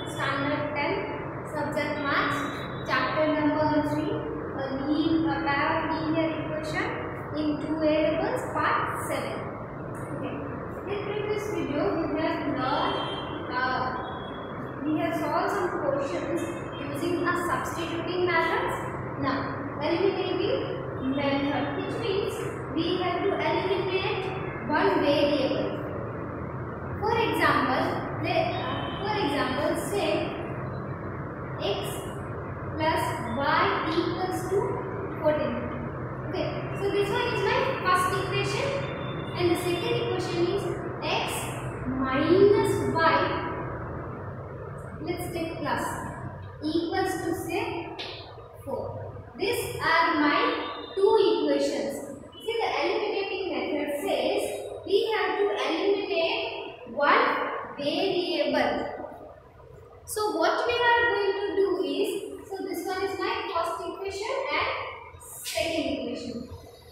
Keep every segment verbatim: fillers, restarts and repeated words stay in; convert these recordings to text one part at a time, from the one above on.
Standard ten, Subject Maths, Chapter number three, a, lean, a pair of linear equation in two variables, Part seven. Okay. In previous video, we have learned, uh, we have solved some questions using a substituting methods. Now, eliminating method, which means we have to eliminate one variable. For example, let, uh, for example, say x plus y equals to fourteen. Okay, so this one is my first equation, and the second equation is x minus y. Let's take plus equals to say four. These are my two equations. See, the eliminating method says we have to eliminate one variable. So what we are going to do is, so this one is my first equation and second equation.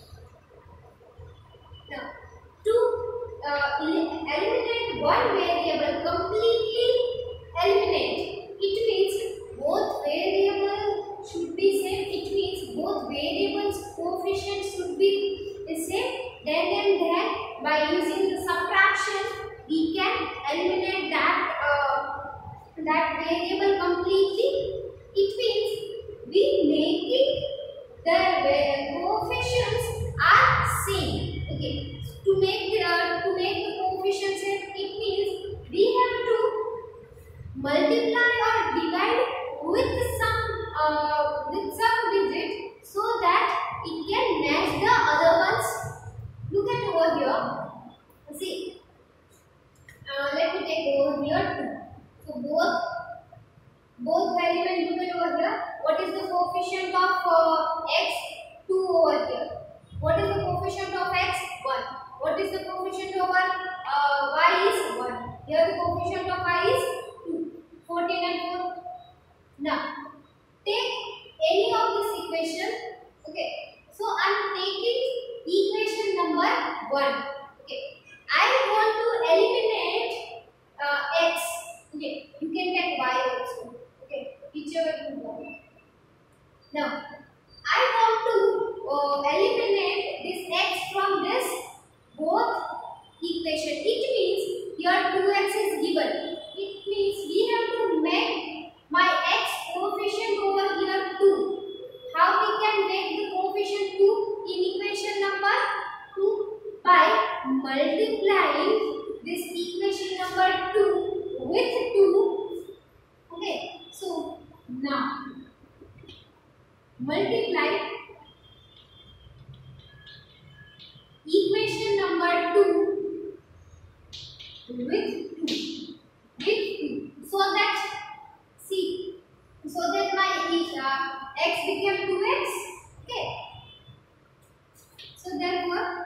Now, to uh, eliminate one variable, completely eliminate, it means both variables should be same. It means both variables coefficients should be the same. Then and then, by using the subtraction, we can eliminate that uh, that variable completely. It means we make it the coefficients are same. Okay, to make the uh, to make the coefficients same, it means we have to multiply or divide with some uh, with some digit so that it can match the other ones. Look at over here. See, uh, let me take over here two. So both both elements, look at over here. What is the coefficient of uh, x? two over here. What is the coefficient of x? one. What is the coefficient over uh, y is one. Here the coefficient of y is two. fourteen and four. Now take any of this equation. Okay. So I am taking equation number one. Okay. I want to eliminate uh, x. Okay. You can take y also. Okay. Whichever you want. Now I want to uh, eliminate this x from this both equation. It means here two x is given. It means we have to make my x coefficient over here two. How we can make the coefficient two in equation number two? By multiplying this equation number two with two. Okay, so now multiply equation number two with two. With two. So that, see, so that my uh, x became two x. Okay. So therefore,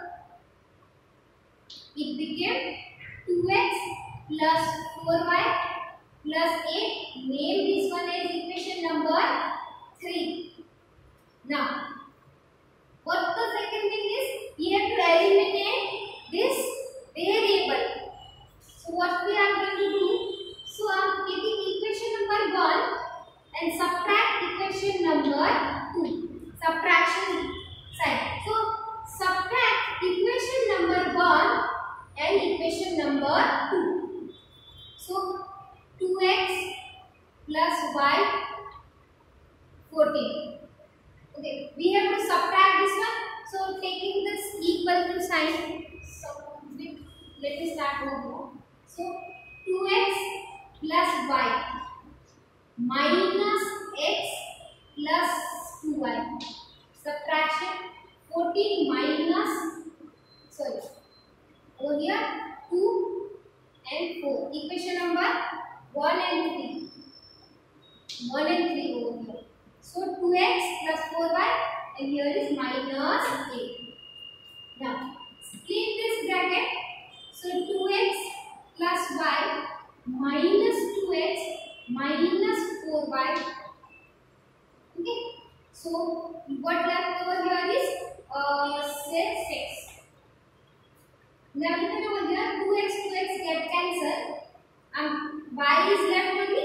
it became two x plus four y plus eight. Name this one as equation number three. Now, what the second thing is, we have to eliminate this variable. So what we are going to do? So I am taking equation number one and subtract equation number two. Subtraction sign. So subtract equation number one and equation number two. So two x plus y fourteen. Okay, we have to subtract this one. So taking this equal to sign. So let me start over. So two x plus y minus x plus two y. Subtraction fourteen minus, sorry, over here two and four. Equation number one and three. one and three over here. So two x plus four y, and here is minus eight. Now split this bracket. So two x plus y minus two x minus four y. Okay. So what left over here is uh, six. Now look at over here, two x, two x get cancelled, and y is left only.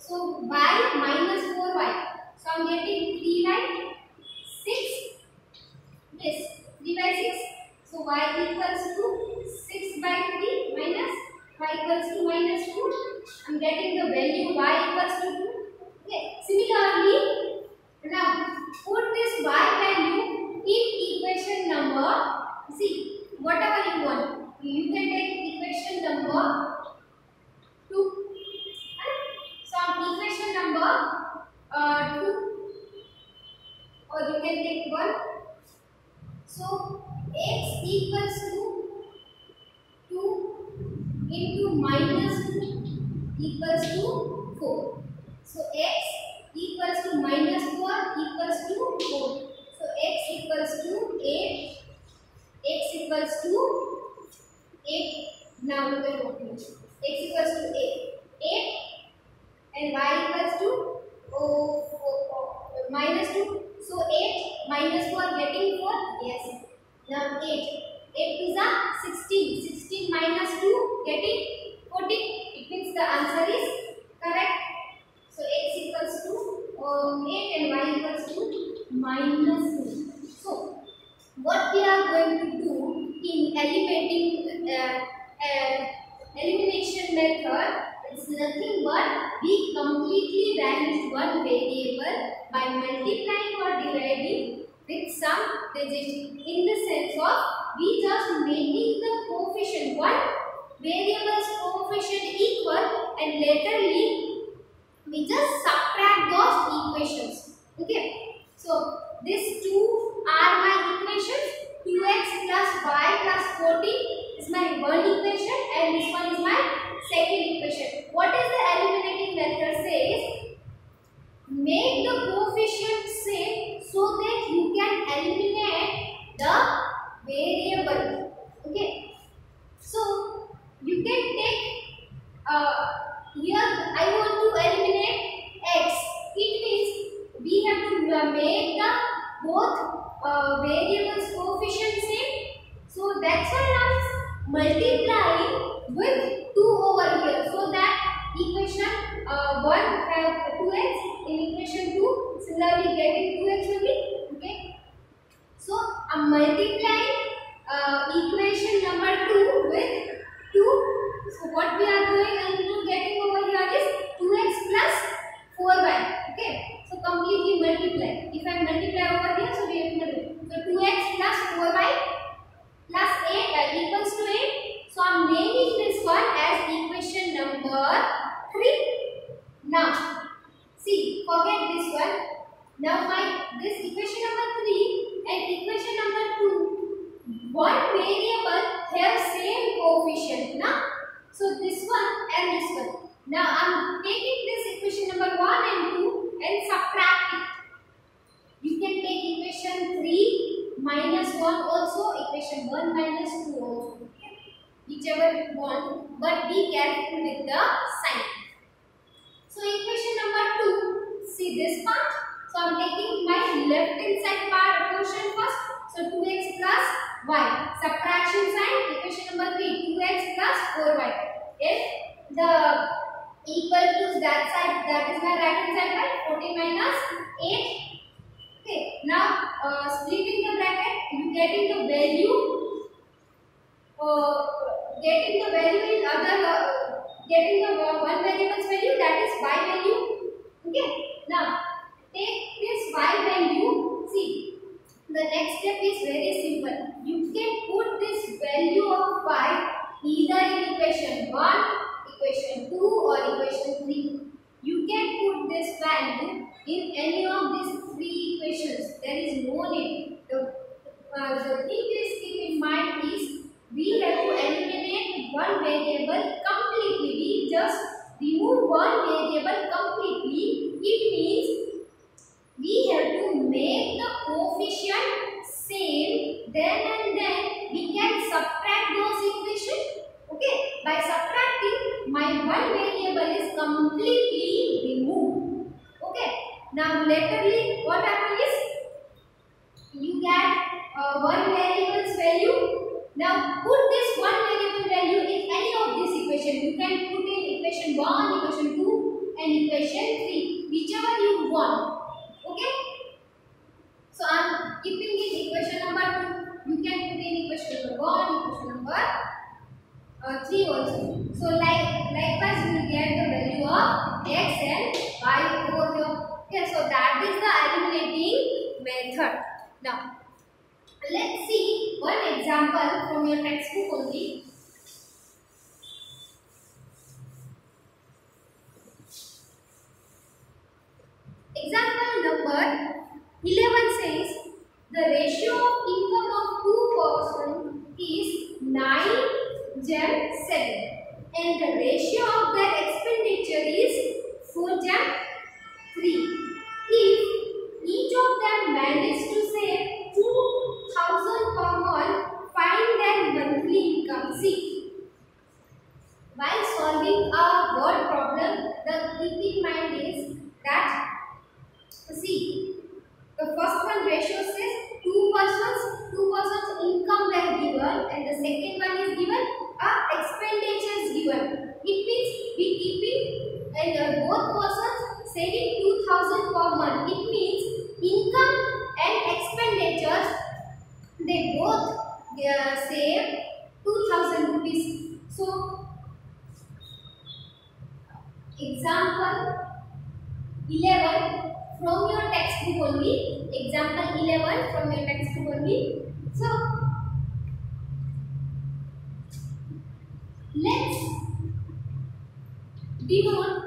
So y minus four y. So I'm getting three by six. Yes, three by six. So y equals to six by three minus y equals to minus two. I'm getting the value y equals to two. Okay. Similarly, now put this y value in equation number. See, whatever you want. You can take equation number two. So equation number uh, two, or you can take one. So x equals to two into minus two equals to four. So x equals to minus four equals to four. So x equals to eight. X equals to eight. Now look at what x equals to eight. eight and y equals to oh, oh, oh, minus two. So eight minus four getting four. Yes. Now eight. eight is a sixteen. sixteen minus two getting fourteen. It means the answer is correct. So x equals to um, eight and y equals to minus two. So what we are going to do in eliminating uh, uh, elimination method, it's nothing but we completely vanish one variable by multiplying or dividing with some digit, in the sense of we just making the coefficient, one variable's coefficient equal, and laterly we just subtract those equations. Okay, so these two are my equations. two x plus y plus fourteen is my one equation and this one is my second equation. What is the eliminating method says? Make the coefficient same so that you can eliminate the variable. Okay, so you can take uh, here I want to eliminate x. It means we have to uh, make the both uh, variables coefficient same. So that's why I'm multiplying with two over here, so that equation uh, one have two x, in equation two similarly getting two x only. Okay, so I'm multiplying uh, equation number two with two. So what we are doing and getting over here is two x plus four y. Okay, so completely multiply. If I multiply over here, so we have to multiply. So two x plus four y plus eight uh, equals to eight. So I'm naming this one as equation number three. Now, see, forget this one. Now my this equation number three and equation number two, one variable have same coefficient. Now, so this one and this one. Now I'm taking this equation number one and two and subtract it. You can take equation three minus one also, equation one minus two also. Whichever you want, but be careful with the sign. So equation number two, see this part. So I'm taking my left hand side part portion first. So two x plus y. Subtraction sign, equation number three, two x plus four y. If the equal to that side, that is my right hand side, right? fourteen minus eight. Okay, now uh, splitting the bracket, you getting the value. Uh, getting the value in other, uh, getting the uh, one variable's value, that is y value. Okay, now take this y value. See, the next step is very simple. You can put this value of y either in equation one, equation two or equation three. You can put this value in any of these three equations. There is no need. The, uh, the thing to keep in mind is we have to eliminate one variable completely. We just remove one variable completely. It means we have to make the coefficient same. Then and then we can subtract those equations. Okay, by subtracting, my one variable is completely removed. Okay, now laterally what happens is you get uh, one variable's value. Now put this one variable value in any of this equation. You can put in equation one, equation two, and and equation three, whichever you want. Okay. So I am keeping it equation number two. You can put in equation number one, equation number uh, three also. So like likewise you will get the value of x and y over here. Okay, so that is the eliminating method. Now let's see one example from your textbook only. Example number eleven says the ratio of income of two persons is nine jam seven and the ratio of their expenditure is four jam three. If each of them managed to save two thousand per month, find their monthly income. See, while solving a word problem, the keep in mind is that, see, the first one ratio says two persons, two persons income were given, and the second one is given a expenditure is given. It means we keeping and uh, both persons saving two thousand per month. It means income and expenditures they both they uh, save two thousand rupees. So example eleven from your textbook only. Example eleven from your textbook only. So let's denote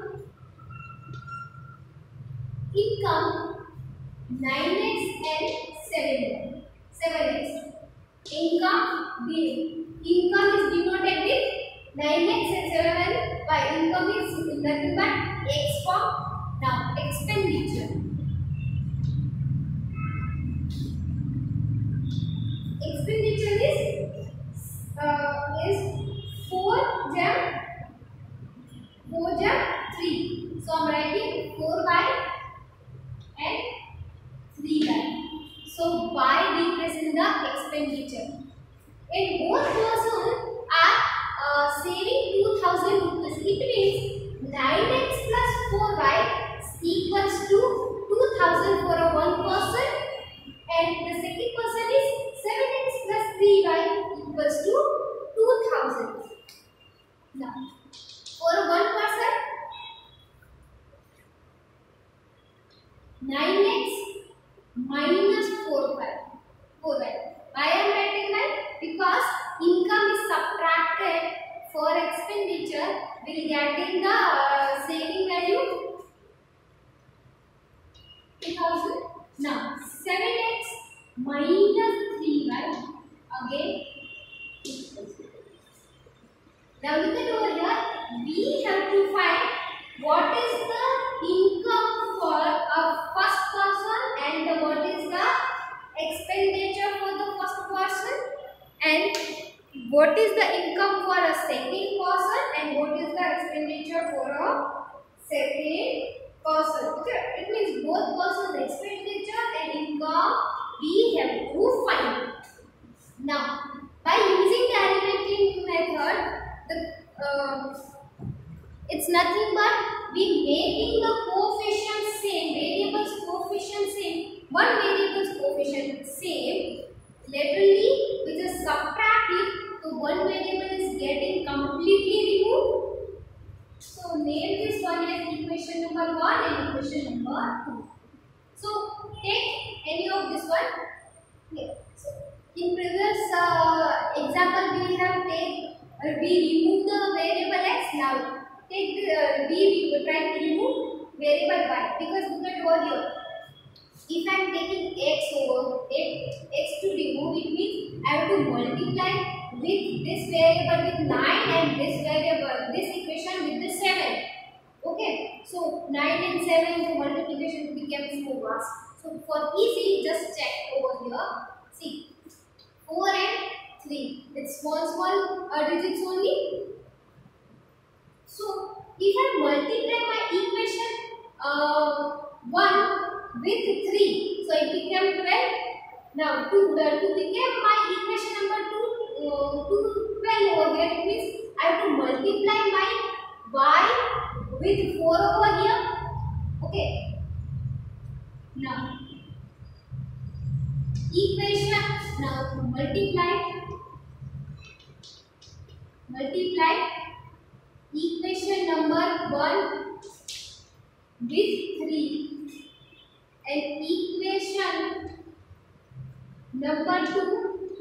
income nine x and seven x. Income the income is denoted with nine x and seven y. Income is nothing but x form. Now expenditure. Expenditure is uh, is four jam four jam three. So I am writing four y and three y. So y represents the expenditure. And both persons are uh, saving two thousand rupees. It means nine x plus four y equals to two thousand for a one person, and the second person is seven x plus three y equals to two thousand. Now for a one person, nine x minus four y. Why I am writing that? Because income is subtracted for expenditure, will get in the uh, saving value two thousand. Now seven x minus three y again. Now look at over here. We have to find what is the income for a first person and the, what is the expenditure for the first person, and what is the income for a second person, and what is the expenditure for a second person. Okay, it means both persons expenditure and income we have to find. Now by using the eliminating method, the uh, it's nothing but we making the coefficient same, variables coefficient same, one variable's coefficient same. Literally we just subtract it, so one variable is getting completely removed. So name this one as equation number one and equation number two. So take any of this one. Okay. So in previous uh, example we have take uh, we remove the variable x. Now take the uh, we try to remove variable y, because look at over here. If I am taking x over x to remove, it means I have to multiply with this variable with nine and this variable, this equation with the seven. Okay, so nine and seven, the multiplication becomes so vast. So for easy, just check over here. See, four and three. It's small small uh, digits only. So if I multiply my equation uh, one with three, so it became twelve. Now to, uh, to become my equation number two, uh, to twelve over here, it means I have to multiply my y with four over here. Okay. Now equation, now multiply multiply equation number one with three and equation number two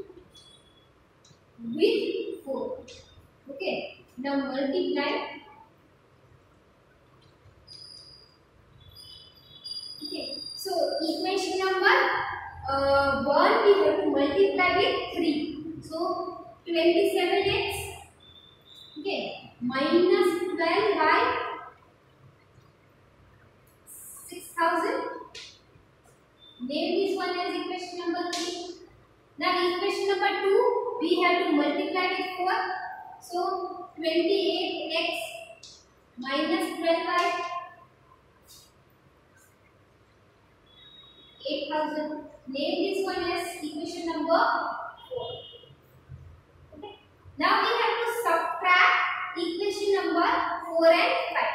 with four. Okay, now multiply. Okay, so equation number uh, one we have to multiply with three. So twenty-seven x, okay, minus twelve by six thousand. Name this one as equation number three. Now equation number two we have to multiply with four. So twenty-eight x minus twelve by eight thousand. Name this one as equation number four. Okay. Now we have to subtract equation number four and five.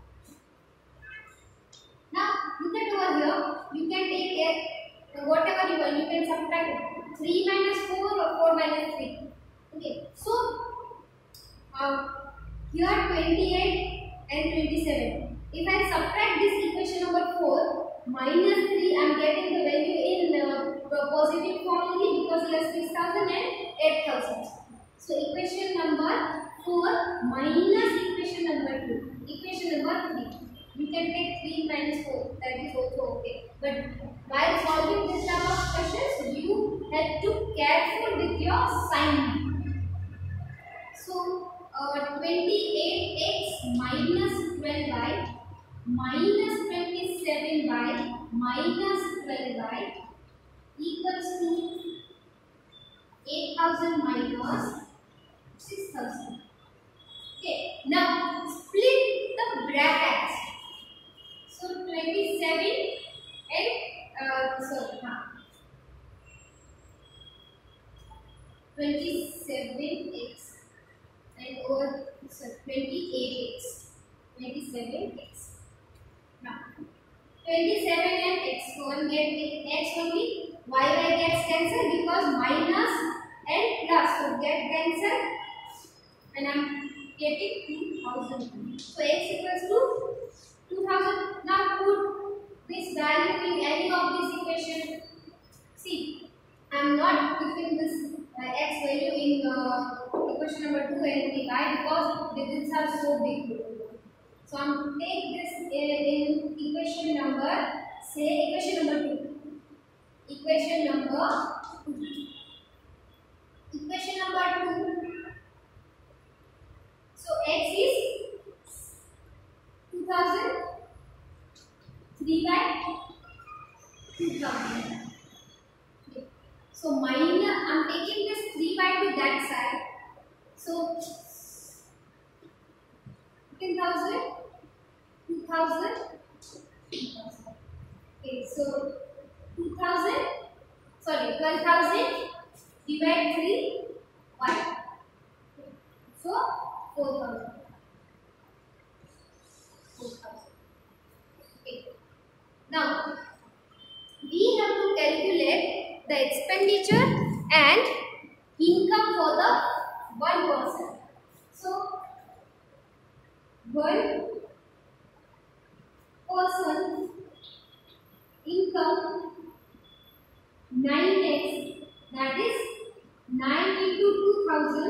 Now look at over here. You can take a, whatever you want. You can subtract three minus four or four minus three. Okay. So uh, here twenty-eight and twenty-seven. If I subtract this equation number four minus three, I am getting the value in uh, positive form only because here six thousand and eight thousand. So equation number four minus equation number two. Equation number three. You can take three minus four. That is also okay. But while solving this type of questions, you have to careful with your sign. So uh, twenty-eight x minus twelve by minus twenty-seven by minus twelve by equals to eight thousand minus six thousand. Okay, now split the brackets. So twenty-seven and uh, sorry, huh. twenty-seven x and over sorry, twenty-eight x, twenty-seven x. Now twenty-seven and x, one get x only, y y gets cancelled because minus and plus, so get cancelled and I am getting two thousand. So x equals to two thousand. Now put this value in any of this equation. See, I am not putting this uh, x value in uh, equation number two and three. Why? Because the digits are so big. So I am take this in, in equation number, say equation number two. Equation number two. Equation number two. So x is two thousand, three by two thousand. Okay. So minus, I am taking this three by to that side. So ten thousand, two thousand, three thousand. Okay, so two thousand, sorry, twelve thousand divide three, one. So four thousand. four thousand. Okay. Now we have to calculate the expenditure and income for the one person. So one person income nine x, that is nine into two thousand,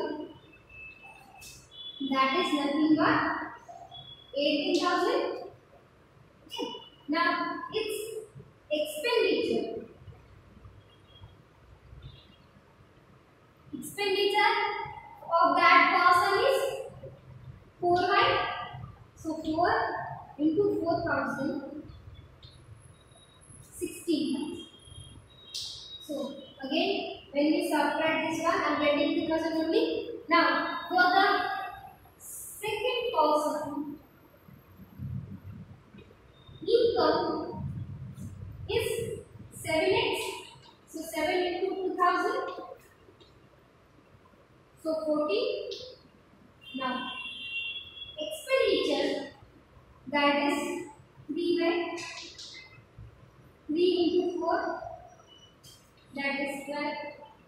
that is nothing but eighteen thousand. Okay. Now its expenditure. Expenditure of that person is four by, so four into four thousand, sixteen thousand. So again, when we subtract this one, I am getting two thousand only. Now for the second person, income is seven x, so seven into two thousand, so forty. Now expenditure that is three by three into four, that is twelve.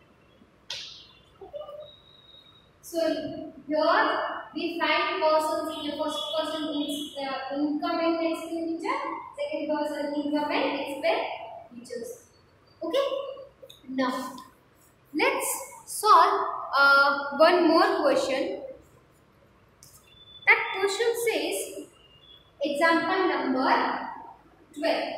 So here we find persons in the first person is uh, income and expenditure, second person income and expenditures. Okay. Now let's solve uh, one more question. That question says example number twelve.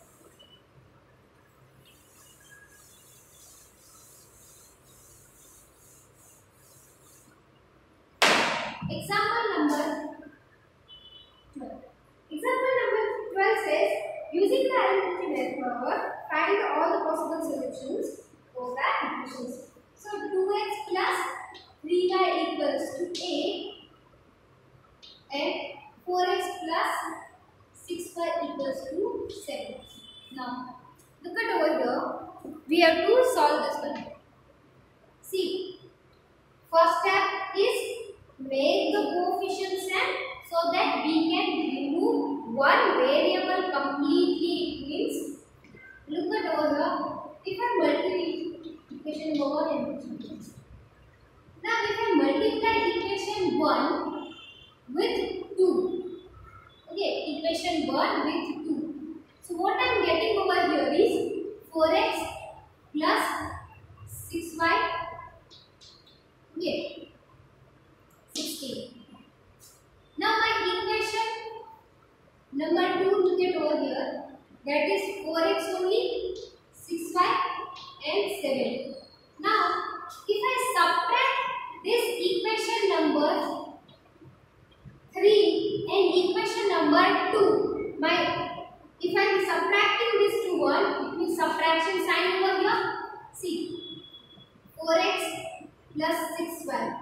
Example number twelve. Example number twelve says, using the arithmetic method, find all the possible solutions for the equations. So two x plus three y equals to eight and four x plus six y equals to seven. Now look at over here. We have to solve this one. See, first step is make the coefficients and so that we can remove one variable completely. It means, look at over here. If I multiply equation number one and equation two. Now if I multiply equation one with two. Okay, equation one with two. So what I am getting over here is four x plus six y. Okay. sixteen. Now my equation number two to get over here, that is four x only, six y and seven. Now if I subtract this equation number three and equation number two, my if I am subtracting this to one, it means subtraction sign over here. See, four x plus six y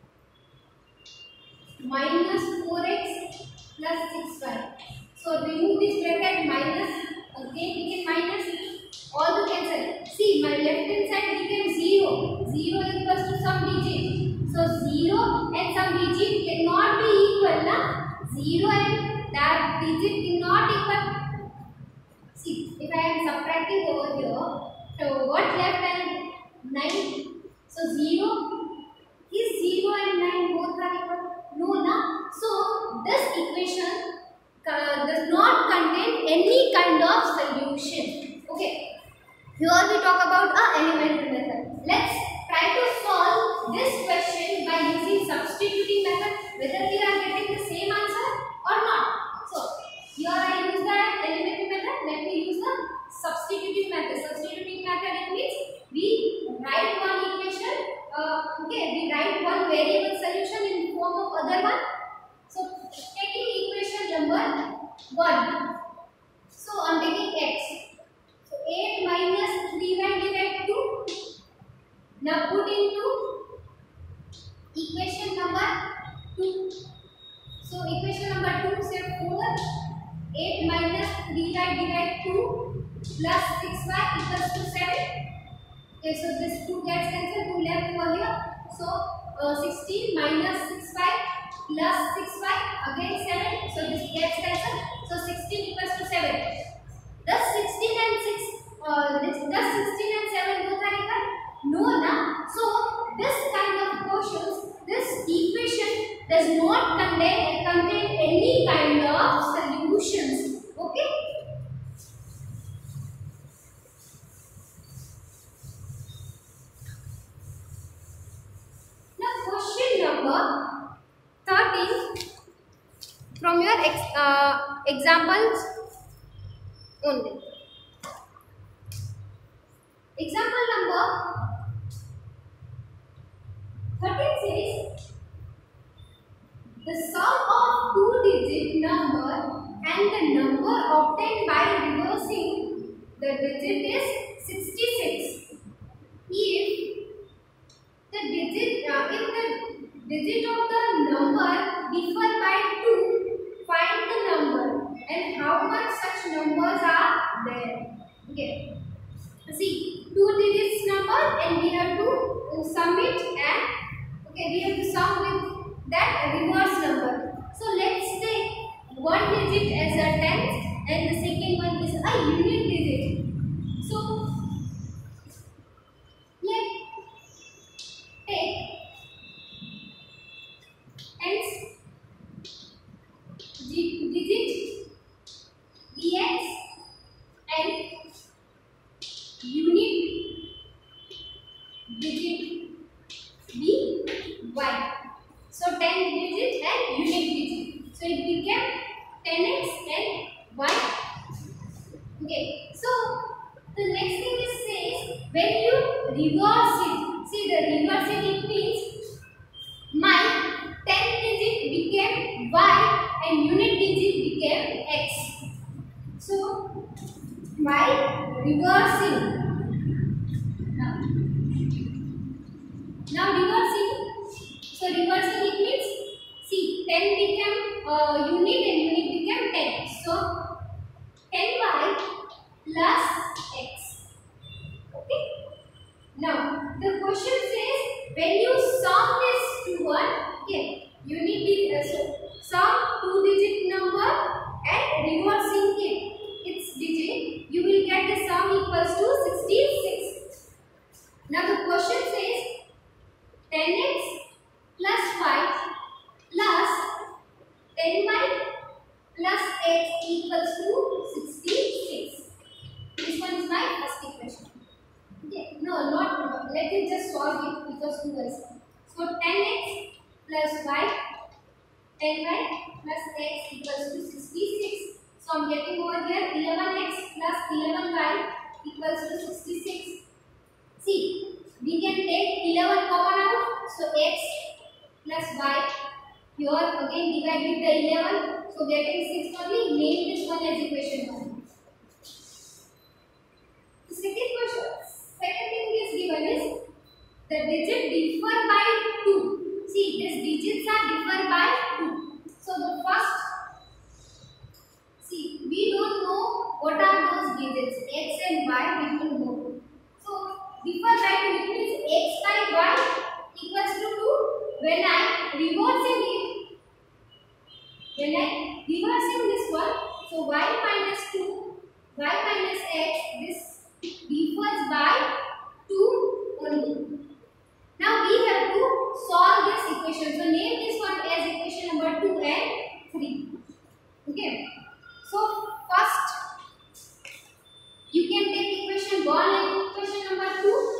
minus four x plus six y. So remove this bracket minus, again we can minus, all to cancel. See, my left hand side became zero. zero equals to some digit. So zero and some digit cannot be equal. Na? zero and that digit cannot equal. See, if I am subtracting over here, so what left and nine. So zero is zero and nine both are equal. No, na? So this equation uh, does not contain any kind of solution. Okay. Here we talk about a elementary method. Let's try to solve this question by using substituting method, whether we are getting the same answer or not. So here I use the elementary method. Let me use the substituting method. Substituting method, it means we write one equation. Uh, okay, we write one variable solution in the form of other one. So taking equation number one. So I am taking x. So eight minus three y divided two. Now put into equation number two. So equation number two say four. eight minus three y divided two plus six y equals to seven. Okay, so this two gets cancelled, two left over here. So uh, sixteen minus six y plus six y again seven. So this gets cancelled. So sixteen equals to seven. Does sixteen and six uh, this, does sixteen and seven both are equal? No, na. So this kind of quotients, this equation does not contain contain any kind of solutions. Okay. thirteen from your ex, uh, examples only. Example number thirteen says the sum of two digit number and the number obtained by reversing the digit is sixty-six. If the digit uh, if the digit of the number differ by two, find the number and how much such numbers are there. Okay. See, two digits number and we have to sum it and okay we have to sum with that reverse number. So let's take one digit became ten x and y. Okay, so the next thing is says when you reverse it, see the reverse it, it means my ten digit became y and unit digit became x. So by reversing, now, now reversing, so reversing it means see ten became uh, unit and unit became ten. So ten y plus x. Okay. Now the question says when you sum this to one, okay, unit digit, uh, so sum two digit number and reversing it its digit, you will get the sum equals to sixty-six. Now the question says ten x plus y plus ten y plus x equals to sixty-six. This one is my first equation. Okay, no, not no. Let me just solve it because two is. So ten x plus y, ten y plus x equals to sixty-six. So I am getting over here eleven x plus eleven y equals to sixty-six. See, we can take eleven common out. So x plus y. Here again divide with the eleven. So getting six only. Name this one as equation one. The second question, second thing is given is the digit differ by two. See, these digits are differ by two. So the first, see, we don't know what are those digits x and y. We don't know. So differ by two, it means x by y equals to two. When I reversing it, when I reversing this one, so y minus two, y minus x, this differs by two only. Now we have to solve this equation. So name this one as equation number two and three. Okay. So first, you can take equation one and equation number two.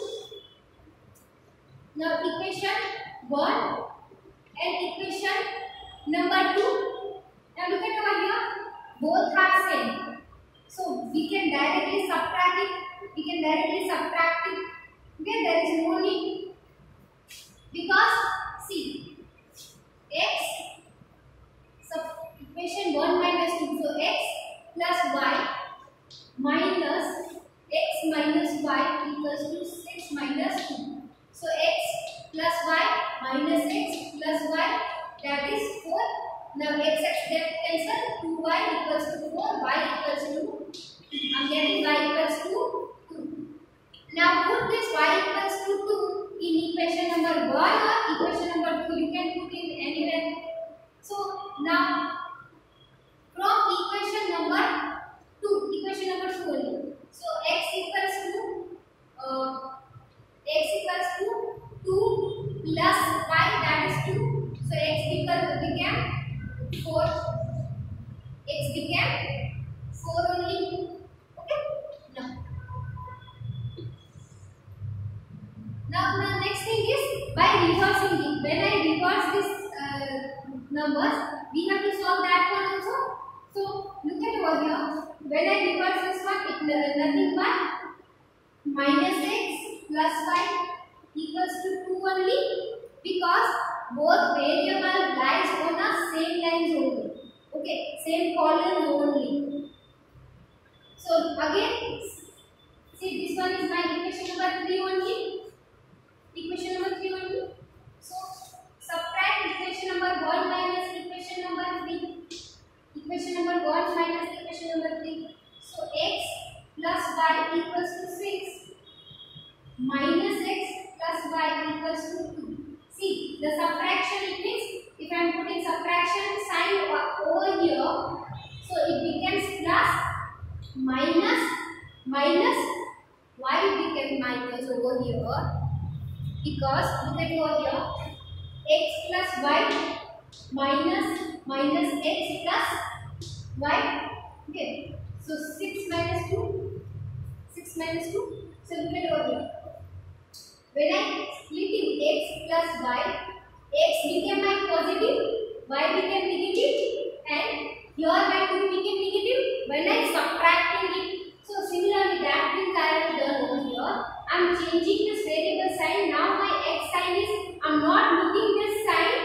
Now equation one and equation number two. Now look at over here, both are same. So we can directly subtract it. We can directly subtract it. Okay, there is no need because see x, so equation one minus two. So x plus y minus x minus y equals to six minus two. So x plus y minus x plus y, that is four. Now x x get cancelled, two y equals to four, y equals to, I am getting y equals to two. Now put this y equals to two in equation number one or equation number two, you can put in anywhere. So now from equation number two, equation number two only. So x equals to uh, x equals to two plus y, that is two. So x equals became four. X became four only. Okay. Now, now the next thing is by reversing it. When I reverse this uh, numbers, we have to solve that one also. So look at over here. When I reverse this one, it is nothing but minus x plus y equals to two only, because both variable lies on the same lines only. Okay, same column only. So again, see this one is my equation number three only. Equation number three only. So subtract equation number one minus equation number three. Equation number one minus equation number three. So x plus y equals to six minus x plus y equals to two. See, the subtraction, it means if I am putting subtraction sign over here, so it becomes plus minus minus. Why it became minus over here? Because look at over here, x plus y minus minus x plus y. Okay, so six minus two, six minus two. So look at over here. When I splitting x plus y, x became my positive, y became negative, and here my two became negative when I subtracting it. So similarly that thing I have done over here. I am changing this variable sign. Now my x sign is, I am not looking this sign,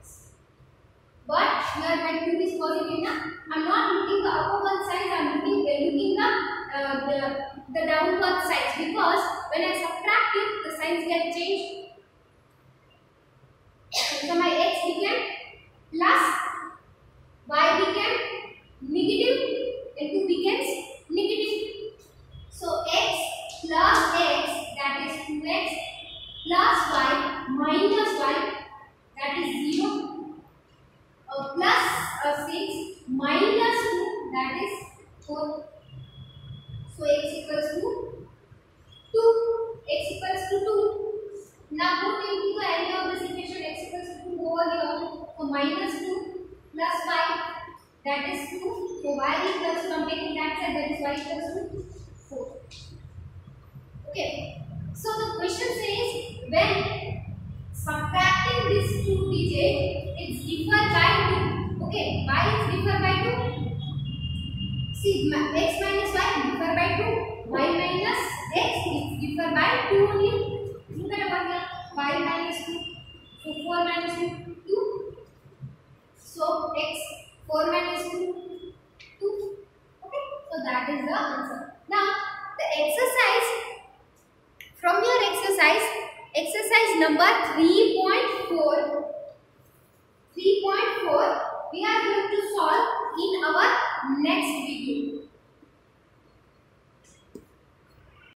but here my two is positive now. I am not looking the upperward signs, I am looking, looking the, uh, the, the downward signs, because when I subtract it, the signs get changed. So my x became plus, y became negative, and two becomes negative. So x plus x, that is two x, plus y minus y, that is zero. Uh, plus uh, six minus two, that is four. So x equals to two. X equals to two. Now put into the any of this equation, x equals to two over here. So minus two plus y, that is two. So y equals to, I am taking that side, that is y equals to four. Okay. So the question says, when subtracting this two digit, it's differ by two. Okay, y is differ by two. See, x minus y differ by two. Y minus x is differ by two only. Look at over here. Y minus two. So four minus two, two. So x, four minus two, two. Okay, so that is the answer. Now, the exercise, from your exercise, exercise number three point four, three point four, we are going to solve in our next video.